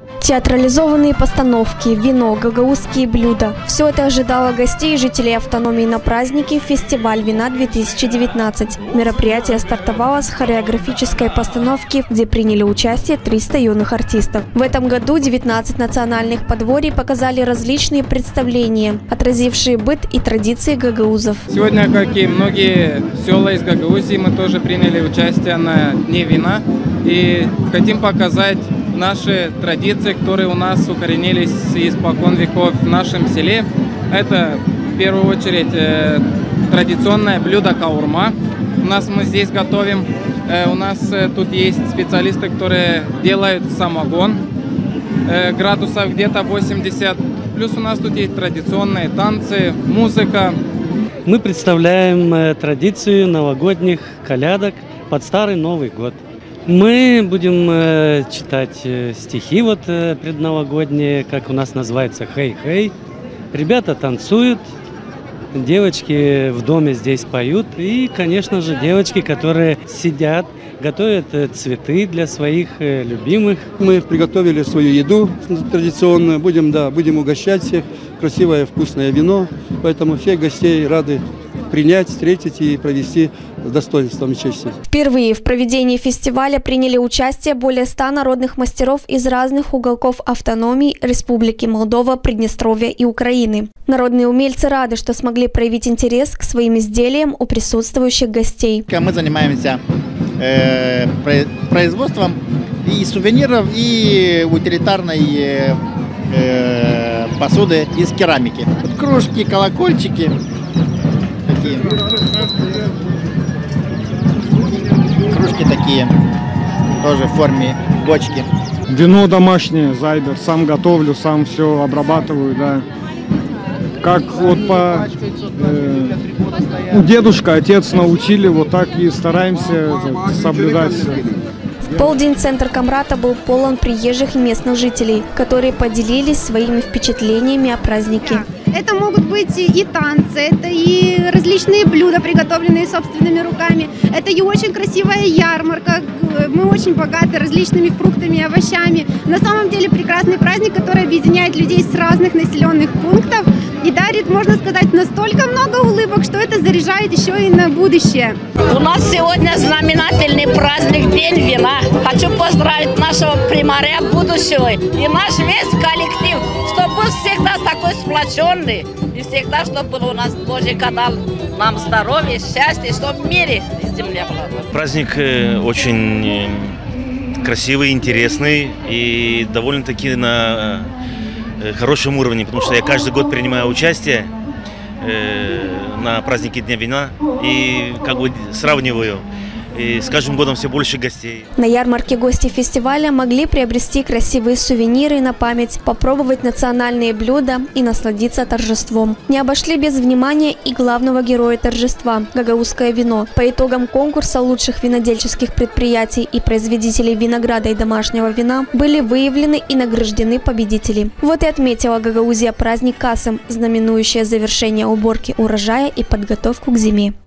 Театрализованные постановки, вино, гагаузские блюда – все это ожидало гостей и жителей автономии на празднике «Фестиваль вина-2019». Мероприятие стартовало с хореографической постановки, где приняли участие 300 юных артистов. В этом году 19 национальных подворий показали различные представления, отразившие быт и традиции гагаузов. Сегодня, как и многие села из Гагаузии, мы тоже приняли участие на Дне вина и хотим показать наши традиции, которые у нас укоренились испокон веков в нашем селе. Это в первую очередь традиционное блюдо каурма. Мы здесь готовим. У нас тут есть специалисты, которые делают самогон. Градусов где-то 80. Плюс у нас тут есть традиционные танцы, музыка. Мы представляем традицию новогодних колядок под Старый Новый год. Мы будем читать стихи предновогодние, как у нас называется, «Хей-хей». Ребята танцуют, девочки в доме здесь поют. И, конечно же, девочки, которые сидят, готовят цветы для своих любимых. Мы приготовили свою еду традиционную, будем угощать всех, красивое вкусное вино. Поэтому всех гостей рады принять, встретить и провести с достоинством и честью. Впервые в проведении фестиваля приняли участие более 100 народных мастеров из разных уголков автономий Республики Молдова, Приднестровья и Украины. Народные умельцы рады, что смогли проявить интерес к своим изделиям у присутствующих гостей. Мы занимаемся производством и сувениров, и утилитарной посуды из керамики. Кружки, колокольчики. Кружки такие, тоже в форме бочки. Вино домашнее, зайбер, сам готовлю, сам все обрабатываю, да. Как дедушка, отец научили, вот так и стараемся соблюдать. В полдень центр Камрата был полон приезжих и местных жителей, которые поделились своими впечатлениями о празднике. Это могут быть и танцы, это и различные блюда, приготовленные собственными руками. Это и очень красивая ярмарка. Мы очень богаты различными фруктами и овощами. На самом деле прекрасный праздник, который объединяет людей с разных населенных пунктов и дарит, можно сказать, настолько много улыбок, что это заряжает еще и на будущее. У нас сегодня знаменательный праздник День вина. Хочу поздравить нашего примаря будущего и наш весь коллектив, чтобы был всегда такой сплоченный и всегда, чтобы у нас Божий дал нам здоровье, счастье, чтобы в мире и земле было. Праздник очень красивый, интересный и довольно-таки на хорошем уровне, потому что я каждый год принимаю участие на празднике Дня вина и сравниваю. И с каждым годом все больше гостей. На ярмарке гости фестиваля могли приобрести красивые сувениры на память, попробовать национальные блюда и насладиться торжеством. Не обошли без внимания и главного героя торжества – гагаузское вино. По итогам конкурса лучших винодельческих предприятий и производителей винограда и домашнего вина были выявлены и награждены победители. Вот и отметила Гагаузия праздник Касым, знаменующее завершение уборки урожая и подготовку к зиме.